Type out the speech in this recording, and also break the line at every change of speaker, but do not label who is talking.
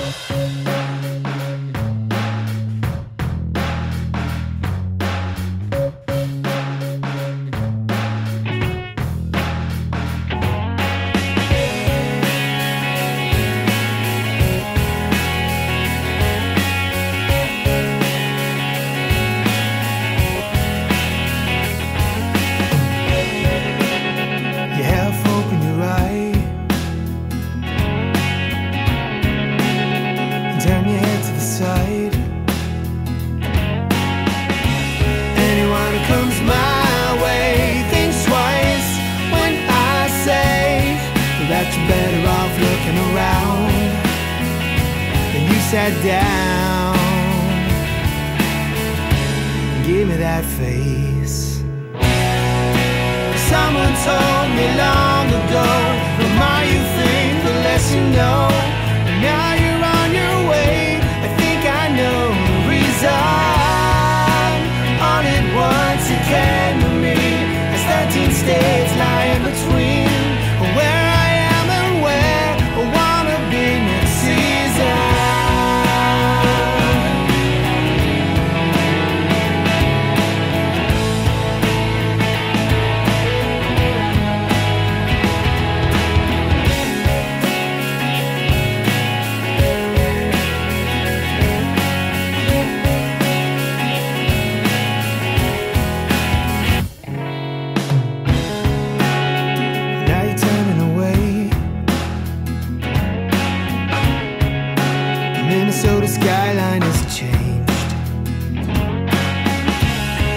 Turn your head to the side. Anyone who comes my way thinks twice when I say that you're better off looking around than you sat down. Give me that face. Someone told me long ago